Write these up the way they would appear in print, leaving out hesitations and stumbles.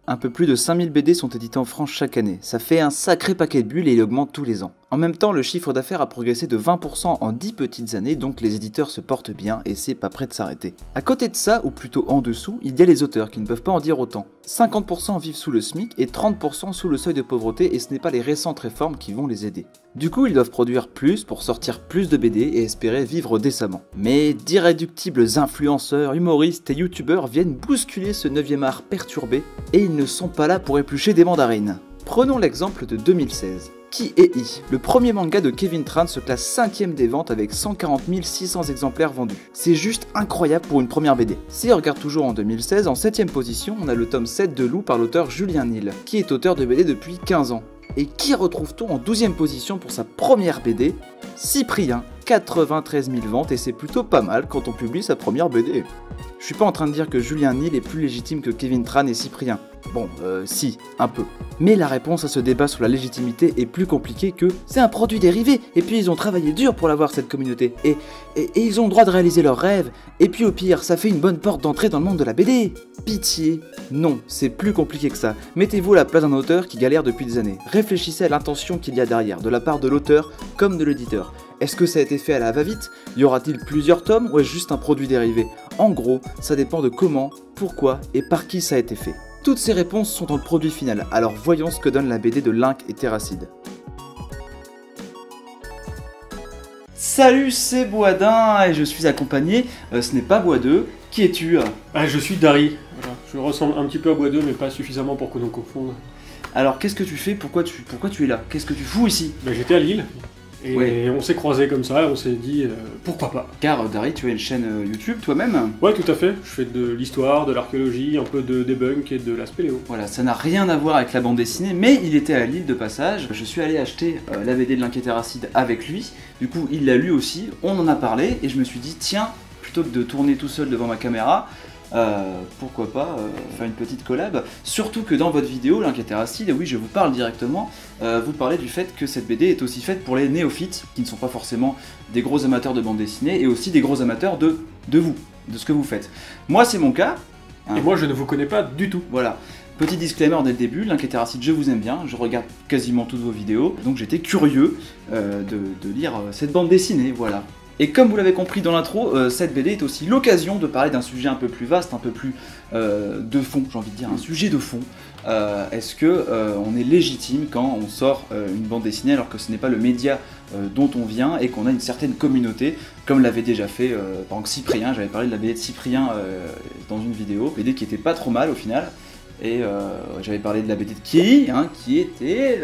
Un peu plus de 5000 BD sont édités en France chaque année. Ça fait un sacré paquet de bulles et il augmente tous les ans. En même temps, le chiffre d'affaires a progressé de 20% en 10 petites années, donc les éditeurs se portent bien et c'est pas prêt de s'arrêter. À côté de ça, ou plutôt en dessous, il y a les auteurs qui ne peuvent pas en dire autant. 50% vivent sous le SMIC et 30% sous le seuil de pauvreté et ce n'est pas les récentes réformes qui vont les aider. Du coup, ils doivent produire plus pour sortir plus de BD et espérer vivre décemment. Mais d'irréductibles influenceurs, humoristes et youtubeurs viennent bousculer ce 9e art perturbé et ils ne sont pas là pour éplucher des mandarines. Prenons l'exemple de 2016. Ki et I, le premier manga de Kevin Tran, se classe 5ème des ventes avec 140 600 exemplaires vendus. C'est juste incroyable pour une première BD. Si on regarde toujours en 2016, en 7ème position, on a le tome 7 de Loup par l'auteur Julien Nil, qui est auteur de BD depuis 15 ans. Et qui retrouve-t-on en 12ème position pour sa première BD? Cyprien, 93 000 ventes et c'est plutôt pas mal quand on publie sa première BD. Je suis pas en train de dire que Julien Nil est plus légitime que Kevin Tran et Cyprien. Bon, si, un peu. Mais la réponse à ce débat sur la légitimité est plus compliquée que c'est un produit dérivé, et puis ils ont travaillé dur pour l'avoir cette communauté, et ils ont le droit de réaliser leurs rêves, et puis au pire, ça fait une bonne porte d'entrée dans le monde de la BD. Pitié, non, c'est plus compliqué que ça. Mettez-vous à la place d'un auteur qui galère depuis des années. Réfléchissez à l'intention qu'il y a derrière, de la part de l'auteur comme de l'éditeur. Est-ce que ça a été fait à la va-vite? Y aura-t-il plusieurs tomes ou est-ce juste un produit dérivé? En gros, ça dépend de comment, pourquoi et par qui ça a été fait. Toutes ces réponses sont dans le produit final, alors voyons ce que donne la BD de Link et Terracide. Salut, c'est Boisdin et je suis accompagné, ce n'est pas Bois2. Qui es-tu? Je suis Dari. Voilà. Je ressemble un petit peu à Bois2 mais pas suffisamment pour qu'on nous confonde. Alors qu'est-ce que tu fais? Pourquoi tu es là? Qu'est-ce que tu fous ici? J'étais à Lille. Et ouais. On s'est croisés comme ça, on s'est dit pourquoi pas. Car Dari, tu as une chaîne YouTube toi-même? Ouais, tout à fait. Je fais de l'histoire, de l'archéologie, un peu de debunk et de la spéléo. Voilà, ça n'a rien à voir avec la bande dessinée, mais il était à Lille de passage. Je suis allé acheter la BD de Link et Terracide avec lui. Du coup, il l'a lu aussi, on en a parlé, et je me suis dit, tiens, plutôt que de tourner tout seul devant ma caméra, pourquoi pas faire une petite collab. Surtout que dans votre vidéo, Link et Terracide, oui, je vous parle directement, vous parlez du fait que cette BD est aussi faite pour les néophytes, qui ne sont pas forcément des gros amateurs de bande dessinée, et aussi des gros amateurs de vous, de ce que vous faites. Moi, c'est mon cas. Et moi, je ne vous connais pas du tout. Voilà. Petit disclaimer dès le début, Link et Terracide, je vous aime bien, je regarde quasiment toutes vos vidéos, donc j'étais curieux de lire cette bande dessinée, voilà. Et comme vous l'avez compris dans l'intro, cette BD est aussi l'occasion de parler d'un sujet un peu plus vaste, un peu plus de fond, j'ai envie de dire, un sujet de fond. Est-ce que on est légitime quand on sort une bande dessinée alors que ce n'est pas le média dont on vient et qu'on a une certaine communauté, comme l'avait déjà fait par exemple Cyprien, j'avais parlé de la BD de Cyprien dans une vidéo, BD qui était pas trop mal au final, et j'avais parlé de la BD de Ki, hein, qui était...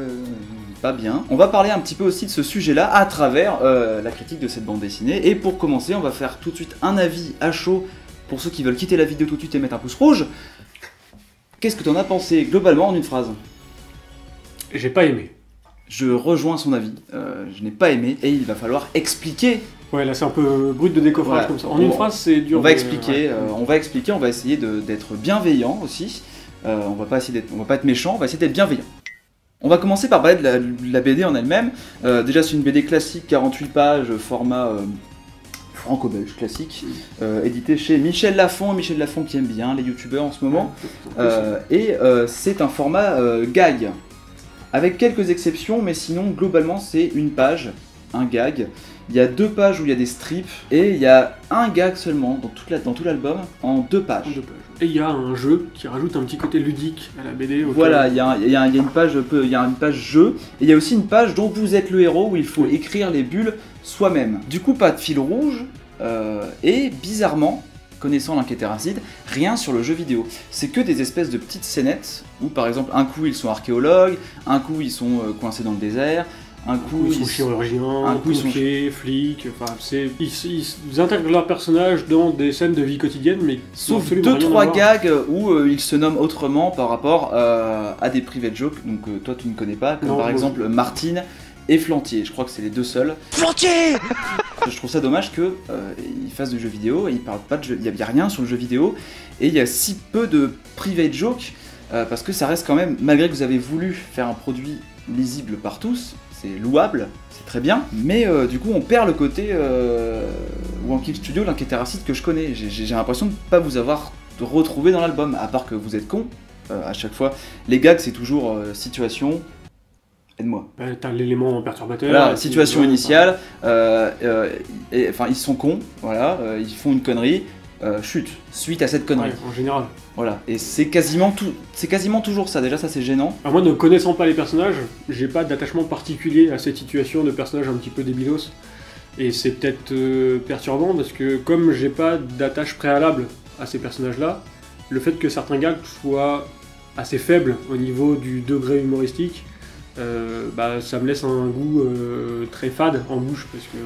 pas bien. On va parler un petit peu aussi de ce sujet-là à travers la critique de cette bande dessinée. Et pour commencer, on va faire tout de suite un avis à chaud pour ceux qui veulent quitter la vidéo tout de suite et mettre un pouce rouge. Qu'est-ce que tu en as pensé globalement en une phrase? J'ai pas aimé. Je rejoins son avis. Je n'ai pas aimé et il va falloir expliquer. Ouais, là c'est un peu brut de décoffrage Voilà. comme ça. En une phrase, c'est dur. On va expliquer, on va essayer d'être bienveillant aussi. On va pas être méchant, on va essayer d'être bienveillant. On va commencer par parler de la BD en elle-même. Déjà, c'est une BD classique, 48 pages, format franco-belge classique, édité chez Michel Lafon qui aime bien les youtubeurs en ce moment. C'est un format gag, avec quelques exceptions, mais sinon, globalement, c'est une page, un gag. Il y a 2 pages où il y a des strips, et il y a un gag seulement dans tout l'album, en 2 pages. Et il y a un jeu qui rajoute un petit côté ludique à la BD. Voilà, il y a une page jeu, et il y a aussi une page dont vous êtes le héros où il faut écrire les bulles soi-même. Du coup, pas de fil rouge, et bizarrement, connaissant Link et Terracide, rien sur le jeu vidéo. C'est que des espèces de petites scénettes où par exemple un coup ils sont archéologues, un coup ils sont coincés dans le désert, un coup ils sont chirurgiens, un coup pompiers, flics, enfin ils intègrent leurs personnages dans des scènes de vie quotidienne, mais sauf 2-3 gags où ils se nomment autrement par rapport à des private jokes, donc toi tu ne connais pas, comme par exemple Martine et Flantier, je crois que c'est les 2 seuls. Flantier. Je trouve ça dommage qu'ils fassent du jeu vidéo, et ils parlent pas de jeu, il n'y a rien sur le jeu vidéo, et il y a si peu de private jokes, parce que ça reste quand même, malgré que vous avez voulu faire un produit lisible par tous, c'est louable, c'est très bien, mais du coup on perd le côté One Kill Studio, Link et Terracide que je connais. J'ai l'impression de ne pas vous avoir retrouvé dans l'album, à part que vous êtes con, à chaque fois. Les gags, c'est toujours situation. Aide-moi. T'as l'élément perturbateur. Voilà, situation initiale. Enfin, ils sont cons, voilà, ils font une connerie. Chute, suite à cette connerie. Ouais, en général. Voilà, et c'est quasiment toujours ça. Déjà, ça c'est gênant. Alors moi, ne connaissant pas les personnages, j'ai pas d'attachement particulier à cette situation de personnage un petit peu débilos. Et c'est peut-être perturbant parce que comme j'ai pas d'attache préalable à ces personnages-là, le fait que certains gags soient assez faibles au niveau du degré humoristique, ça me laisse un goût très fade en bouche parce que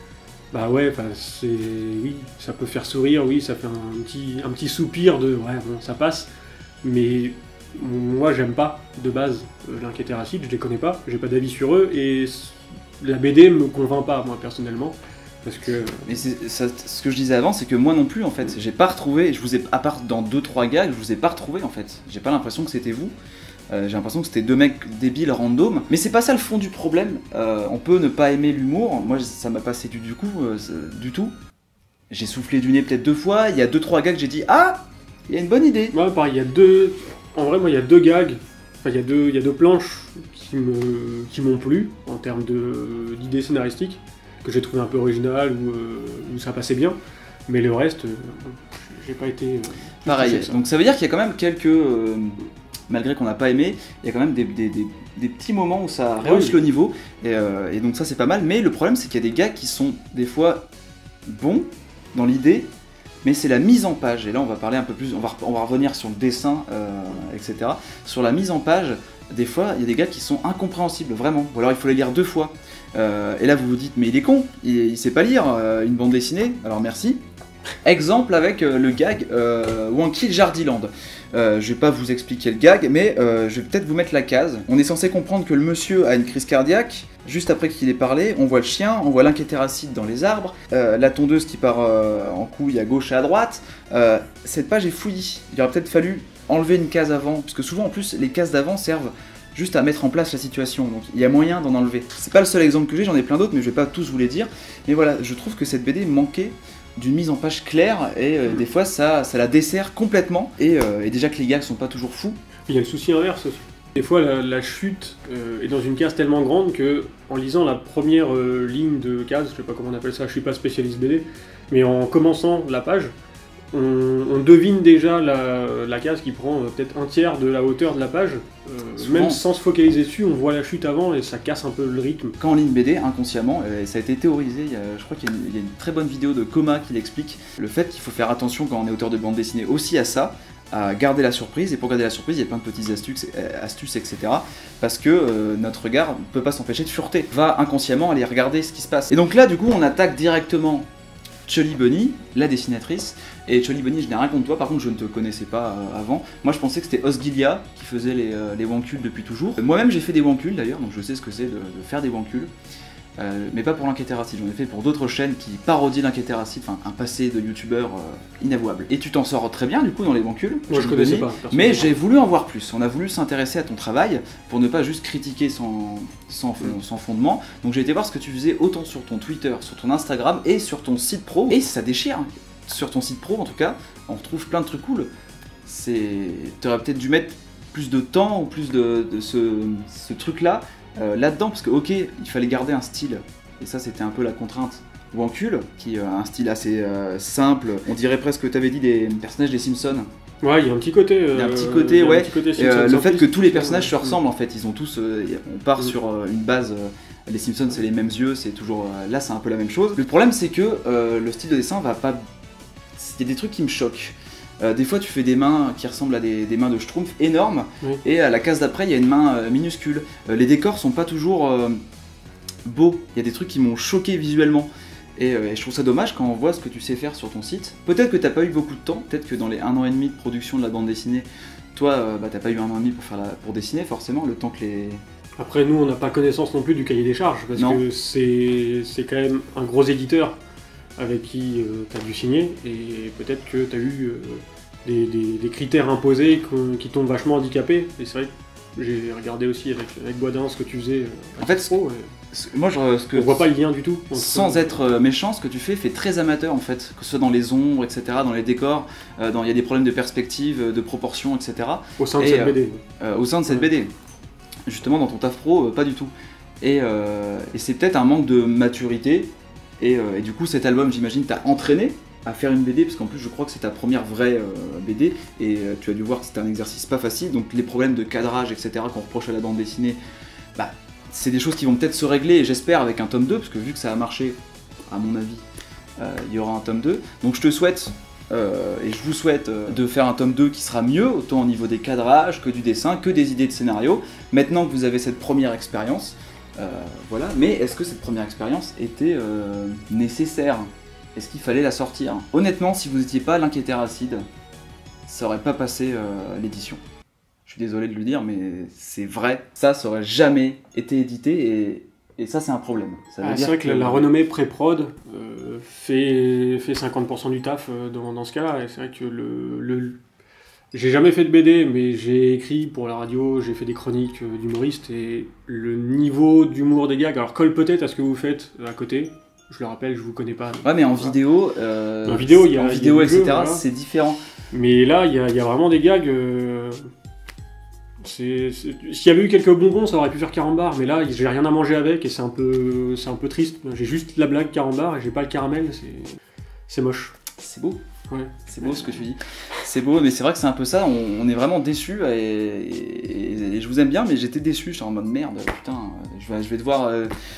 oui, ça peut faire sourire, oui, ça fait un petit soupir de ouais bon ça passe, mais moi j'aime pas de base l'Inquiétéracide, je les connais pas, j'ai pas d'avis sur eux et la BD me convainc pas moi personnellement. Parce que... Mais ce que je disais avant, c'est que moi non plus en fait, j'ai pas retrouvé, à part dans 2-3 gags, je vous ai pas retrouvé en fait. J'ai pas l'impression que c'était vous. J'ai l'impression que c'était 2 mecs débiles random. Mais c'est pas ça le fond du problème. On peut ne pas aimer l'humour. Moi ça m'a passé du tout. J'ai soufflé du nez peut-être 2 fois. Il y a 2-3 gags, j'ai dit ah, il y a une bonne idée. Ouais, pareil, il y a 2. En vrai, moi il y a 2 gags. Enfin, il y a deux planches qui m'ont plu en termes d'idées scénaristiques, que j'ai trouvé un peu original où ça passait bien, mais le reste, j'ai pas été... Pareil, donc ça veut dire qu'il y a quand même quelques... malgré qu'on n'a pas aimé, il y a quand même des petits moments où ça rehausse le niveau, et donc ça c'est pas mal, mais le problème c'est qu'il y a des gars qui sont des fois bons dans l'idée, mais c'est la mise en page, et là on va parler un peu plus, on va revenir sur le dessin, etc. Sur la mise en page, des fois il y a des gars qui sont incompréhensibles, vraiment, ou alors il faut les lire 2 fois. Et là vous vous dites mais il est con, il sait pas lire une bande dessinée, alors merci. Exemple avec le gag Wanky Jardiland. Je vais pas vous expliquer le gag, mais je vais peut-être vous mettre la case. On est censé comprendre que le monsieur a une crise cardiaque. Juste après qu'il ait parlé, on voit le chien, on voit l'Inquiétéracide dans les arbres, la tondeuse qui part en couille à gauche et à droite. Cette page est fouillie. Il aurait peut-être fallu enlever une case avant, parce que souvent en plus les cases d'avant servent juste à mettre en place la situation, donc il y a moyen d'en enlever. C'est pas le seul exemple que j'ai, j'en ai plein d'autres, mais je vais pas tous vous les dire. Mais voilà, je trouve que cette BD manquait d'une mise en page claire, et des fois ça la dessert complètement, et déjà que les gags sont pas toujours fous. Il y a le souci inverse aussi. Des fois la chute est dans une case tellement grande que, en lisant la première ligne de case, je sais pas comment on appelle ça, je suis pas spécialiste BD, mais en commençant la page, on devine déjà la case qui prend peut-être un tiers de la hauteur de la page, même sans se focaliser dessus, on voit la chute avant et ça casse un peu le rythme. Quand on lit une BD, inconsciemment, ça a été théorisé, je crois qu'il y a une très bonne vidéo de Coma qui l'explique, le fait qu'il faut faire attention quand on est auteur de bande dessinée aussi à ça, à garder la surprise, et pour garder la surprise, il y a plein de petites astuces etc. Parce que notre regard ne peut pas s'empêcher de fureter, va inconsciemment aller regarder ce qui se passe. Et donc là, du coup, on attaque directement Chully Bunny, la dessinatrice, et Chully Bunny, je n'ai rien contre toi, par contre je ne te connaissais pas avant. Moi je pensais que c'était Osgiliath qui faisait les wankuls depuis toujours. Moi-même j'ai fait des wankuls d'ailleurs, donc je sais ce que c'est de faire des wankuls. Mais pas pour l'Inquiétéracide, j'en ai fait pour d'autres chaînes qui parodient l'Inquiétéracide, enfin un passé de youtubeur inavouable. Et tu t'en sors très bien du coup dans les wankuls. Moi je connaissais pas. Mais j'ai voulu en voir plus, on a voulu s'intéresser à ton travail pour ne pas juste critiquer sans fondement. Donc j'ai été voir ce que tu faisais autant sur ton Twitter, sur ton Instagram et sur ton site pro, et ça déchire. Sur ton site pro en tout cas, on retrouve plein de trucs cool. T'aurais peut-être dû mettre plus de temps ou plus de ce truc là là-dedans, parce que ok, il fallait garder un style, et ça c'était un peu la contrainte. Wankul, qui a un style assez simple, on dirait presque que tu avais dit des personnages des Simpsons. Ouais, il y a un petit côté. Il y a un petit côté, ouais. Le fait que tous les personnages se ressemblent en fait, ils ont tous. On part sur une base. Les Simpsons, c'est les mêmes yeux, c'est toujours. Là, c'est un peu la même chose. Le problème, c'est que le style de dessin va pas. Il y a des trucs qui me choquent. Des fois, tu fais des mains qui ressemblent à des mains de Schtroumpf énormes, et à la case d'après, il y a une main minuscule. Les décors sont pas toujours beaux. Il y a des trucs qui m'ont choqué visuellement. Et je trouve ça dommage quand on voit ce que tu sais faire sur ton site. Peut-être que t'as pas eu beaucoup de temps, peut-être que dans les 1 an et demi de production de la bande dessinée, toi, t'as pas eu 1 an et demi pour dessiner, forcément, le temps que les... Après, nous, on n'a pas connaissance non plus du cahier des charges, parce que c'est quand même un gros éditeur avec qui t'as dû signer, et peut-être que t'as eu des critères imposés qui t'ont vachement handicapé, et c'est vrai que j'ai regardé aussi avec Boisdin ce que tu faisais en fait, pro. Moi, On voit pas le lien du tout. Sans être méchant, ce que tu fais fait très amateur en fait, que ce soit dans les ombres, etc., dans les décors, il y a des problèmes de perspective, de proportion, etc. Au sein de cette BD. Au sein de cette BD. Justement, dans ton taf pro, pas du tout. Et c'est peut-être un manque de maturité. Et du coup, cet album, j'imagine, t'a entraîné à faire une BD, parce qu'en plus, je crois que c'est ta première vraie BD. Et tu as dû voir que c'était un exercice pas facile. Donc les problèmes de cadrage, etc., qu'on reproche à la bande dessinée, bah, c'est des choses qui vont peut-être se régler, et j'espère, avec un tome 2, parce que vu que ça a marché, à mon avis, il y aura un tome 2. Donc je te souhaite, et je vous souhaite, de faire un tome 2 qui sera mieux, autant au niveau des cadrages, que du dessin, que des idées de scénario, maintenant que vous avez cette première expérience. Voilà. Mais est-ce que cette première expérience était nécessaire? Est-ce qu'il fallait la sortir? Honnêtement, si vous n'étiez pas l'inquiétaire acide, ça aurait pas passé l'édition. Je suis désolé de le dire, mais c'est vrai. Ça aurait jamais été édité, et ça, c'est un problème. C'est vrai que la renommée pré-prod fait 50% du taf dans ce cas-là. Et c'est vrai que j'ai jamais fait de BD, mais j'ai écrit pour la radio, j'ai fait des chroniques d'humoristes, et le niveau d'humour des gags, alors colle peut-être à ce que vous faites à côté. Je le rappelle, je vous connais pas. Ouais, mais en vidéo, etc., voilà. C'est différent. Mais là, il y a vraiment des gags. S'il y avait eu quelques bonbons, ça aurait pu faire carambar, mais là, j'ai rien à manger avec, et c'est un peu triste. J'ai juste la blague carambar et j'ai pas le caramel, c'est moche. C'est beau. Ouais. C'est beau ce que tu dis. C'est beau, mais c'est vrai que c'est un peu ça, on est vraiment déçus, et je vous aime bien, mais j'étais déçu, j'étais en mode merde, putain, je vais devoir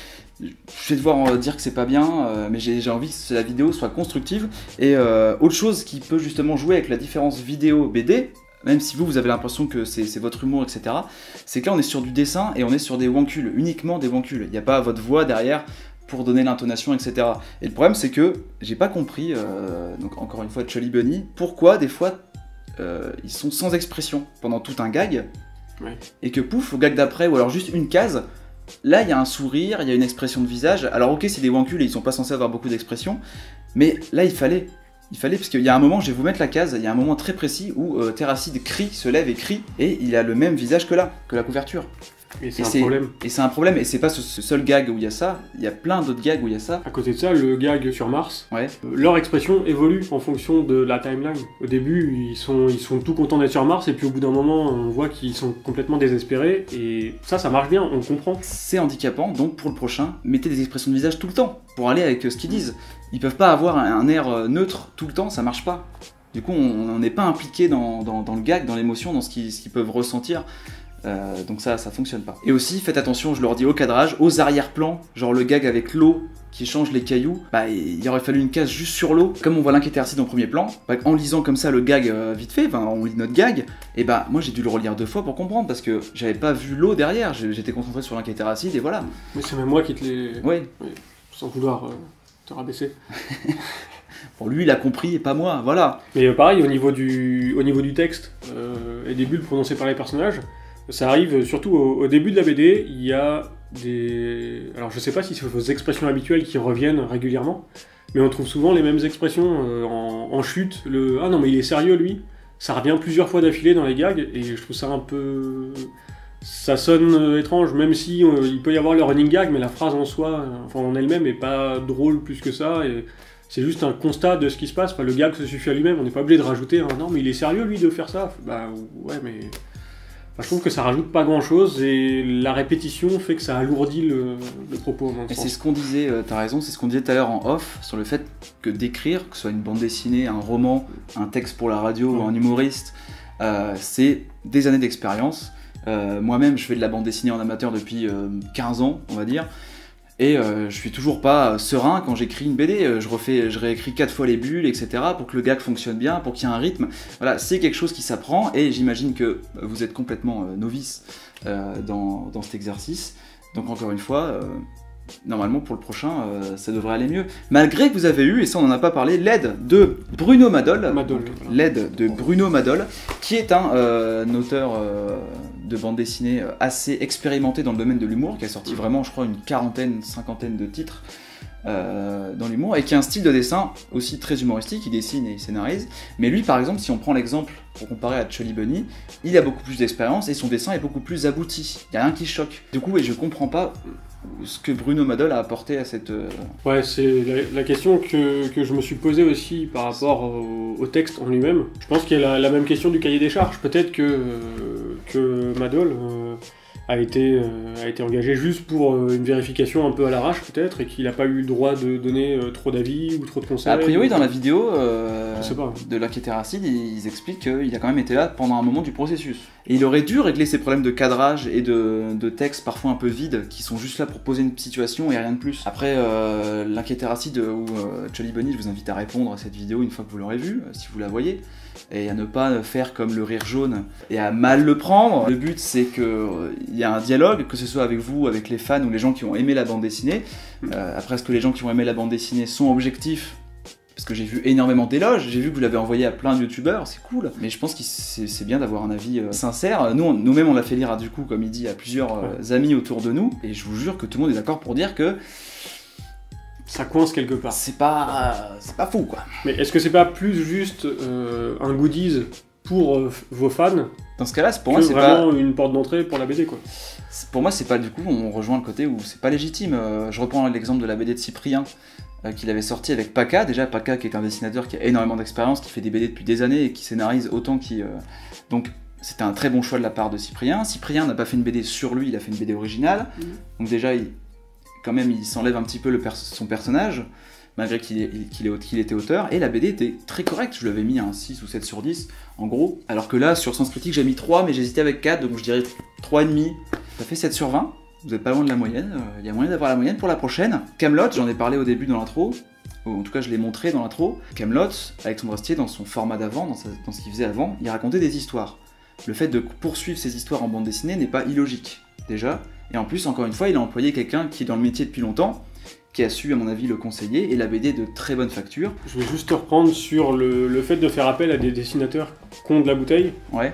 dire que c'est pas bien, mais j'ai envie que la vidéo soit constructive. Et autre chose qui peut justement jouer avec la différence vidéo-BD, même si vous avez l'impression que c'est votre humour, etc., c'est que là on est sur du dessin et on est sur des wankules, uniquement des wankules. Il n'y a pas votre voix derrière pour donner l'intonation, etc. Et le problème, c'est que j'ai pas compris, donc encore une fois, Choli Bunny, pourquoi des fois ils sont sans expression pendant tout un gag, ouais. Et que pouf, au gag d'après, ou alors juste une case, là il y a un sourire, il y a une expression de visage. Alors ok, c'est des wankules et ils sont pas censés avoir beaucoup d'expression, mais là il fallait, parce qu'il y a un moment, je vais vous mettre la case, il y a un moment très précis où Terracide se lève et crie, et il a le même visage que la couverture. Et c'est un problème. Et c'est un problème, et c'est pas ce seul gag où il y a ça, il y a plein d'autres gags où il y a ça. À côté de ça, le gag sur Mars, ouais. Leur expression évolue en fonction de la timeline. Au début, ils sont tout contents d'être sur Mars, et puis au bout d'un moment, on voit qu'ils sont complètement désespérés, et ça marche bien, on comprend. C'est handicapant, donc pour le prochain, mettez des expressions de visage tout le temps, pour aller avec ce qu'ils disent. Ils peuvent pas avoir un air neutre tout le temps, ça marche pas. Du coup, on n'est pas impliqué dans le gag, dans l'émotion, dans ce qu'ils peuvent ressentir. Donc ça fonctionne pas. Et aussi, faites attention, je leur dis, au cadrage, aux arrière-plans, genre le gag avec l'eau qui change les cailloux, bah il aurait fallu une case juste sur l'eau, comme on voit l'inquiétaire acide en premier plan, bah, en lisant comme ça le gag vite fait, on lit notre gag, et bah moi j'ai dû le relire 2 fois pour comprendre, parce que j'avais pas vu l'eau derrière, j'étais concentré sur l'inquiéteur acide, et voilà. Mais c'est même moi qui te l'ai... Ouais. Sans vouloir te rabaisser. Bon, lui il a compris et pas moi, voilà. Mais pareil, au niveau du texte et des bulles prononcées par les personnages, ça arrive surtout au début de la BD, il y a des... Alors je sais pas si c'est vos expressions habituelles qui reviennent régulièrement, mais on trouve souvent les mêmes expressions en chute, « Ah non mais il est sérieux lui », ça revient plusieurs fois d'affilée dans les gags, et je trouve ça un peu... Ça sonne étrange, même si il peut y avoir le running gag, mais la phrase en soi, en elle-même, est pas drôle plus que ça, et c'est juste un constat de ce qui se passe, le gag se suffit à lui-même, on n'est pas obligé de rajouter « Non mais il est sérieux lui de faire ça », bah ouais mais... je trouve que ça rajoute pas grand chose, et la répétition fait que ça alourdit le propos. Et c'est ce qu'on disait, t'as raison, c'est ce qu'on disait tout à l'heure en off, sur le fait que d'écrire, que ce soit une bande dessinée, un roman, un texte pour la radio ou un humoriste, c'est des années d'expérience. Moi-même, je fais de la bande dessinée en amateur depuis 15 ans, on va dire. Et je suis toujours pas serein quand j'écris une BD, je réécris 4 fois les bulles, etc. pour que le gag fonctionne bien, pour qu'il y ait un rythme. Voilà, c'est quelque chose qui s'apprend, et j'imagine que vous êtes complètement novice dans cet exercice. Donc encore une fois, normalement pour le prochain, ça devrait aller mieux. Malgré que vous avez eu, et ça on n'en a pas parlé, l'aide de Bruno Madol, l'aide de Bruno Madol, qui est un auteur de bande dessinée assez expérimenté dans le domaine de l'humour, qui a sorti vraiment, je crois, une cinquantaine de titres dans l'humour, et qui a un style de dessin aussi très humoristique, il dessine et il scénarise. Mais lui, par exemple, si on prend l'exemple pour comparer à Choli Bunny, il a beaucoup plus d'expérience et son dessin est beaucoup plus abouti. Il n'y a rien qui choque. Du coup, et je comprends pas ce que Bruno Madol a apporté à cette... Ouais, c'est la question que je me suis posée aussi par rapport au texte en lui-même. Je pense qu'il y a la même question du cahier des charges. Peut-être que Madol a été engagé juste pour une vérification un peu à l'arrache peut-être, et qu'il n'a pas eu le droit de donner trop d'avis ou trop de conseils. A priori, dans la vidéo Je sais pas. de l'enquêteur acide, ils expliquent qu'il a quand même été là pendant un moment du processus. Et il aurait dû régler ces problèmes de cadrage et de texte parfois un peu vides, qui sont juste là pour poser une situation et rien de plus. Après, l'enquêteur acide ou Jolly Bunny, je vous invite à répondre à cette vidéo une fois que vous l'aurez vue, si vous la voyez, et à ne pas faire comme le rire jaune et à mal le prendre. Le but, c'est qu'il y a un dialogue, que ce soit avec vous, avec les fans ou les gens qui ont aimé la bande dessinée. Après, est-ce que les gens qui ont aimé la bande dessinée sont objectifs ? Parce que j'ai vu énormément d'éloges, j'ai vu que vous l'avez envoyé à plein de youtubeurs, c'est cool. Mais je pense que c'est bien d'avoir un avis sincère. Nous-mêmes, on l'a fait lire, du coup, comme il dit, à plusieurs amis autour de nous. Et je vous jure que tout le monde est d'accord pour dire que ça coince quelque part. C'est pas fou, quoi. Mais est-ce que c'est pas plus juste un goodies pour vos fans? Dans ce cas-là, pour moi, c'est vraiment une porte d'entrée pour la BD, quoi. Pour moi, c'est pas, du coup, on rejoint le côté où c'est pas légitime. Je reprends l'exemple de la BD de Cyprien, qu'il avait sorti avec Paka. Déjà, Paka, qui est un dessinateur qui a énormément d'expérience, qui fait des BD depuis des années et qui scénarise autant qu'il... Donc, c'était un très bon choix de la part de Cyprien. Cyprien n'a pas fait une BD sur lui, il a fait une BD originale. Donc déjà, quand même, il s'enlève un petit peu son personnage, malgré qu'il était auteur. Et la BD était très correcte, je lui avais mis un 6 ou 7 sur 10, en gros. Alors que là, sur Sens Critique, j'ai mis 3, mais j'hésitais avec 4, donc je dirais 3,5. Ça fait 7 sur 20. Vous n'êtes pas loin de la moyenne, il y a moyen d'avoir la moyenne pour la prochaine. Kaamelott, j'en ai parlé au début dans l'intro, ou en tout cas je l'ai montré dans l'intro. Kaamelott, Alexandre Astier, dans son format d'avant, dans ce qu'il faisait avant, il racontait des histoires. Le fait de poursuivre ces histoires en bande dessinée n'est pas illogique, déjà. Et en plus, encore une fois, il a employé quelqu'un qui est dans le métier depuis longtemps, qui a su, à mon avis, le conseiller, et la BD de très bonne facture. Je vais juste te reprendre sur le fait de faire appel à des dessinateurs qui ont de la bouteille. Ouais.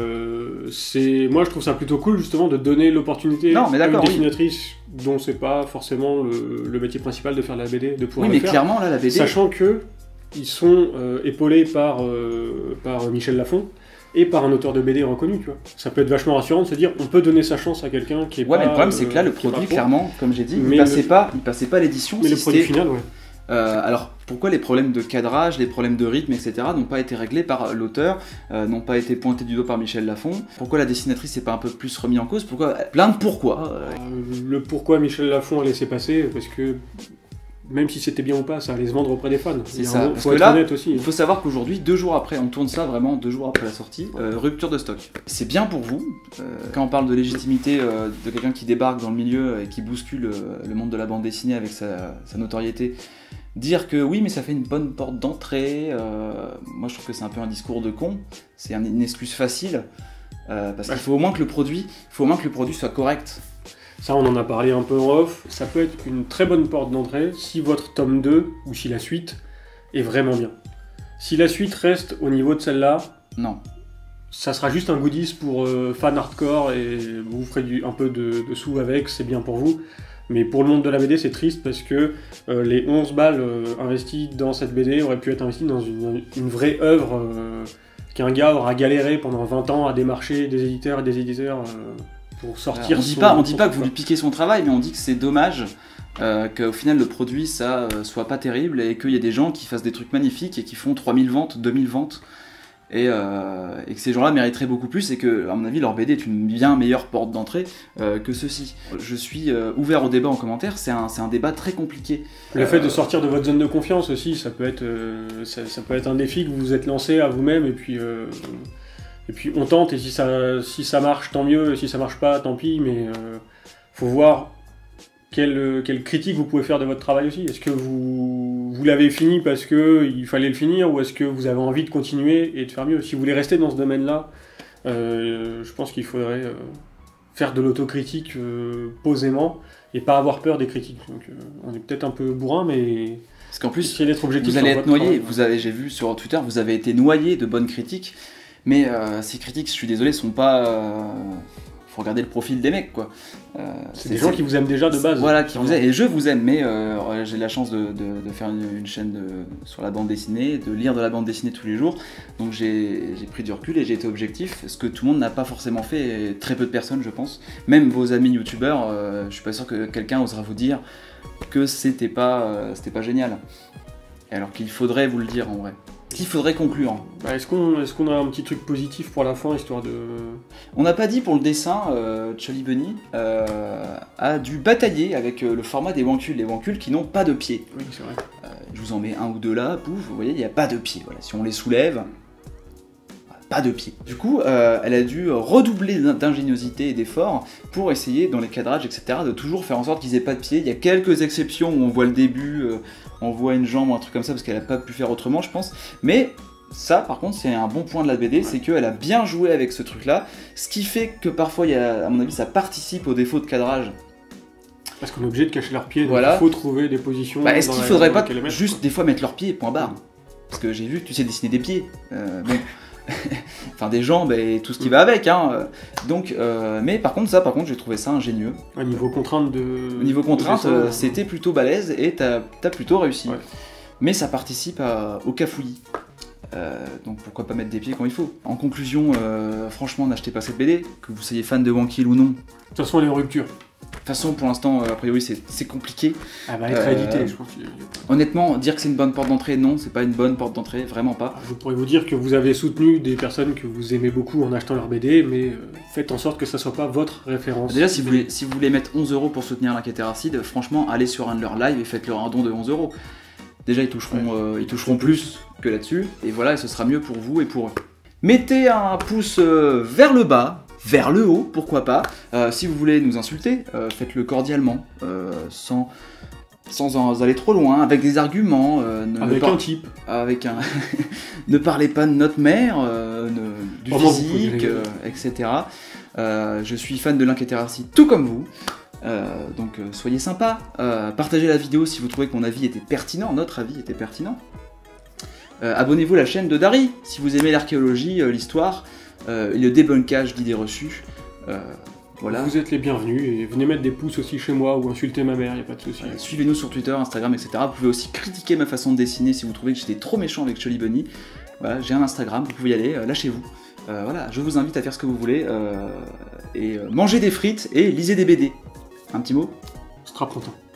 Moi, je trouve ça plutôt cool, justement, de donner l'opportunité à une dessinatrice dont c'est pas forcément le métier principal de faire de la BD, de pouvoir le faire. Clairement, là, la BD... Sachant que ils sont épaulés par Michel Lafon, et par un auteur de BD reconnu, tu vois. Ça peut être vachement rassurant de se dire on peut donner sa chance à quelqu'un qui est pas... Ouais, mais le problème c'est que là, le produit, clairement, comme j'ai dit, il passait pas l'édition. Mais le produit final, ouais. Alors, pourquoi les problèmes de cadrage, les problèmes de rythme, etc. n'ont pas été réglés par l'auteur, n'ont pas été pointés du doigt par Michel Lafon? Pourquoi la dessinatrice s'est pas un peu plus remis en cause? Plein de pourquoi. Le pourquoi Michel Lafon a laissé passer, parce que... Même si c'était bien ou pas, ça allait se vendre auprès des fans. C'est ça. Parce que là, il faut savoir qu'aujourd'hui, 2 jours après, on tourne ça vraiment 2 jours après la sortie, rupture de stock. C'est bien pour vous. Quand on parle de légitimité de quelqu'un qui débarque dans le milieu et qui bouscule le monde de la bande dessinée avec sa notoriété, dire que oui, mais ça fait une bonne porte d'entrée, moi je trouve que c'est un peu un discours de con. C'est une excuse facile. Parce qu'il faut au moins que le produit soit correct. Ça, on en a parlé un peu en off. Ça peut être une très bonne porte d'entrée si votre tome 2, ou si la suite, est vraiment bien. Si la suite reste au niveau de celle-là, non. Ça sera juste un goodies pour fans hardcore et vous ferez un peu de sous avec, c'est bien pour vous. Mais pour le monde de la BD, c'est triste parce que les 11 balles investies dans cette BD auraient pu être investies dans une vraie œuvre qu'un gars aura galéré pendant 20 ans à démarcher des éditeurs et des éditeurs... pour sortir on dit pas que vous lui piquez son travail, mais on dit que c'est dommage qu'au final le produit ça soit pas terrible et qu'il y ait des gens qui fassent des trucs magnifiques et qui font 3000 ventes, 2000 ventes et que ces gens-là mériteraient beaucoup plus et que, à mon avis, leur BD est une bien meilleure porte d'entrée que ceci. Je suis ouvert au débat en commentaire, c'est un débat très compliqué. Le fait de sortir de votre zone de confiance aussi, ça peut être un défi que vous vous êtes lancé à vous-même et puis on tente, et si ça marche, tant mieux, si ça marche pas, tant pis, mais faut voir quelle critique vous pouvez faire de votre travail aussi. Est-ce que vous l'avez fini parce qu'il fallait le finir, ou est-ce que vous avez envie de continuer et de faire mieux? Si vous voulez rester dans ce domaine-là, je pense qu'il faudrait faire de l'autocritique posément, et pas avoir peur des critiques. Donc on est peut-être un peu bourrin, mais... Parce qu'en plus, d'être objectif, vous allez être noyé, j'ai vu sur Twitter, vous avez été noyé de bonnes critiques. Mais ces critiques, je suis désolé, sont pas... faut regarder le profil des mecs, quoi. C'est des gens qui vous aiment déjà de base. Voilà, qui vous aiment, et je vous aime, mais j'ai la chance de faire une chaîne sur la bande dessinée, de lire de la bande dessinée tous les jours, donc j'ai pris du recul et j'ai été objectif, ce que tout le monde n'a pas forcément fait, et très peu de personnes je pense, même vos amis youtubeurs, je suis pas sûr que quelqu'un osera vous dire que c'était pas génial, alors qu'il faudrait vous le dire en vrai. Il faudrait conclure. Bah, est-ce qu'on a un petit truc positif pour la fin, histoire de... On n'a pas dit pour le dessin, Cholly Bunny a dû batailler avec le format des wankuls, les wankuls qui n'ont pas de pieds. Oui, c'est vrai. Je vous en mets un ou deux là, pouf, vous voyez, il n'y a pas de pieds. Voilà. Si on les soulève, pas de pieds. Du coup, elle a dû redoubler d'ingéniosité et d'efforts pour essayer, dans les cadrages, etc., de toujours faire en sorte qu'ils aient pas de pieds. Il y a quelques exceptions où on voit le début, on voit une jambe ou un truc comme ça, parce qu'elle n'a pas pu faire autrement, je pense. Mais ça, par contre, c'est un bon point de la BD, c'est qu'elle a bien joué avec ce truc-là, ce qui fait que parfois, à mon avis, ça participe au défaut de cadrage. Parce qu'on est obligé de cacher leurs pieds, donc voilà. Il faut trouver des positions... Est-ce qu'il faudrait pas juste des fois mettre leurs pieds, point barre? Parce que j'ai vu que tu sais dessiner des pieds. Bon. Enfin des jambes et tout ce qui va avec, hein. Donc, mais par contre j'ai trouvé ça ingénieux. Au niveau contrainte c'était plutôt balèze et t'as plutôt réussi. Ouais. Mais ça participe au cafouillis. Donc pourquoi pas mettre des pieds quand il faut. En conclusion, franchement n'achetez pas cette BD, que vous soyez fan de Wankill ou non. De toute façon elle est en rupture. De toute façon, pour l'instant, a priori, c'est compliqué. Elle va être rééditée, je pense. Honnêtement, dire que c'est une bonne porte d'entrée, non, c'est pas une bonne porte d'entrée, vraiment pas. Je pourrais vous dire que vous avez soutenu des personnes que vous aimez beaucoup en achetant leur BD, mais faites en sorte que ça soit pas votre référence. Déjà, si vous voulez mettre 11 € pour soutenir l'Inquiétéracide, franchement, allez sur un de leurs lives et faites-leur un don de 11 €. Déjà, ils toucheront plus que là-dessus, et voilà, et ce sera mieux pour vous et pour eux. Mettez un pouce vers le bas, vers le haut, pourquoi pas. Si vous voulez nous insulter, faites-le cordialement, sans en aller trop loin, avec des arguments. Avec un type. Avec un... Ne parlez pas de notre mère, du physique, etc. Je suis fan de l'Inquiétéracide, tout comme vous. Donc soyez sympas. Partagez la vidéo si vous trouvez que mon avis était pertinent, notre avis était pertinent. Abonnez-vous à la chaîne de Dari, si vous aimez l'archéologie, l'histoire, et le débunkage d'idées reçues. Voilà. Vous êtes les bienvenus et venez mettre des pouces aussi chez moi ou insulter ma mère, y a pas de souci. Suivez-nous sur Twitter, Instagram, etc. Vous pouvez aussi critiquer ma façon de dessiner si vous trouvez que j'étais trop méchant avec Cholly Bunny. Voilà, j'ai un Instagram, vous pouvez y aller, lâchez-vous. Voilà, je vous invite à faire ce que vous voulez et mangez des frites et lisez des BD. Un petit mot ? Ce sera printemps.